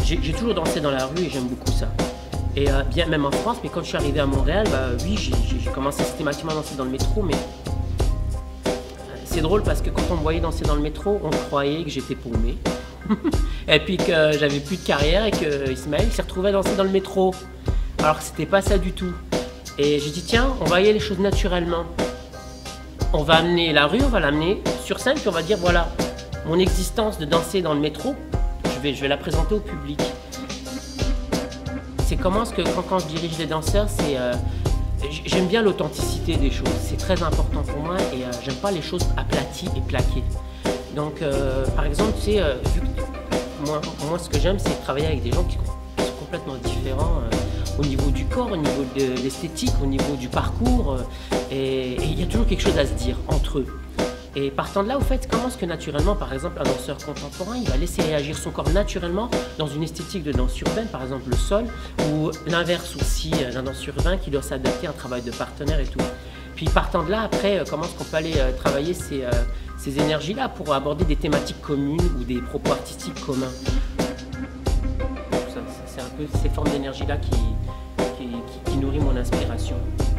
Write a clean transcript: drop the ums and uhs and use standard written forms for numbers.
j'ai toujours dansé dans la rue et j'aime beaucoup ça. Et bien même en France, mais quand je suis arrivé à Montréal, oui, j'ai commencé systématiquement à danser dans le métro, mais c'est drôle parce que quand on me voyait danser dans le métro, on croyait que j'étais paumé. Et puis que j'avais plus de carrière et que Ismaël s'est retrouvé à danser dans le métro. Alors que c'était pas ça du tout. Et j'ai dit tiens, on va y aller les choses naturellement. On va amener la rue, on va l'amener sur scène, puis on va dire voilà, mon existence de danser dans le métro, je vais la présenter au public. C'est comment ce que quand je dirige les danseurs, c'est j'aime bien l'authenticité des choses, c'est très important pour moi et j'aime pas les choses aplaties et plaquées. Donc par exemple, tu sais, moi ce que j'aime c'est travailler avec des gens qui sont complètement différents au niveau du corps, au niveau de l'esthétique, au niveau du parcours et il y a toujours quelque chose à se dire entre eux. Et partant de là, au fait, comment est-ce que naturellement, par exemple, un danseur contemporain, il va laisser réagir son corps naturellement dans une esthétique de danse urbaine, par exemple le sol, ou l'inverse aussi, la danse urbaine qui doit s'adapter à un travail de partenaire et tout. Puis partant de là, après, comment est-ce qu'on peut aller travailler ces énergies-là pour aborder des thématiques communes ou des propos artistiques communs. C'est un peu ces formes d'énergie-là qui nourrit mon inspiration.